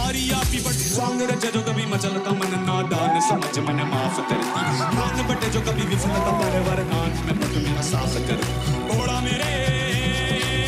यारी आपी but song रचे जो कभी मचलता मन नादान समझ मन माफ करती मान बटे जो कभी विफलता परवर नाच में पट मेरा साफ कर